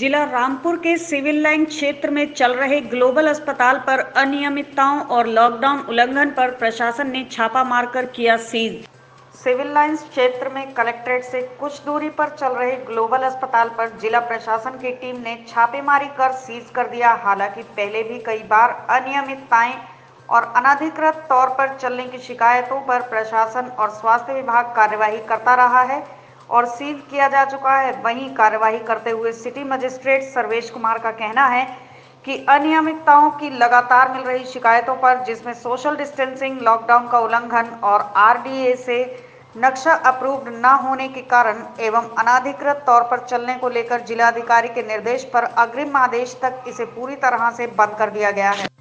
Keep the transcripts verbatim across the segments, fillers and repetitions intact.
जिला रामपुर के civil line क्षेत्र में चल रहे ग्लोबल अस्पताल पर अनियमितताओं और लॉकडाउन उल्लंघन पर प्रशासन ने छापा मारकर किया सीज। सिविल लाइंस क्षेत्र में कलेक्ट्रेट से कुछ दूरी पर चल रहे ग्लोबल अस्पताल पर जिला प्रशासन की टीम ने छापेमारी कर सीज कर दिया। हालांकि पहले भी कई बार अनियमितताएं और अनधिकृत तौर पर चलने की शिकायतों पर प्रशासन और स्वास्थ्य विभाग कार्यवाही करता रहा है और सील किया जा चुका है। वहीं कार्यवाही करते हुए सिटी मजिस्ट्रेट सर्वेश कुमार का कहना है कि अनियमितताओं की लगातार मिल रही शिकायतों पर, जिसमें सोशल डिस्टेंसिंग, लॉकडाउन का उल्लंघन और आरडीए से नक्शा अप्रूव्ड न होने के कारण एवं अनाधिकृत तौर पर चलने को लेकर जिलाधिकारी के निर्देश पर अग्रिम आदेश तक इसे पूरी तरह से बंद कर दिया गया है।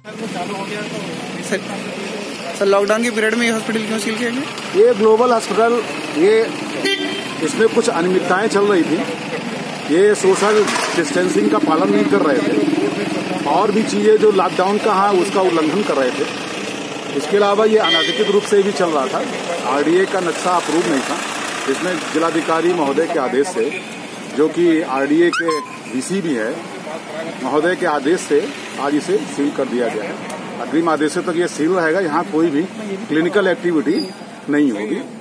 सर, लॉकडाउन के पीरियड में ये हॉस्पिटल क्यों सील किया गया? ये ग्लोबल हॉस्पिटल, ये इसमें कुछ अनियमितताएं चल रही थी। ये सोशल डिस्टेंसिंग का पालन नहीं कर रहे थे और भी चीजें जो लॉकडाउन का है उसका उल्लंघन कर रहे थे। इसके अलावा ये अनाधिकृत रूप से भी चल रहा था। आरडीए का नक्शा अप्रूव नहीं था। इसमें जिलाधिकारी महोदय के आदेश से, जो कि आरडीए के डीसी भी है, महोदय के आदेश से आज इसे सील कर दिया गया है। अग्रिम आदेशों तक ये सील रहेगा। यहाँ कोई भी क्लिनिकल एक्टिविटी नहीं होगी।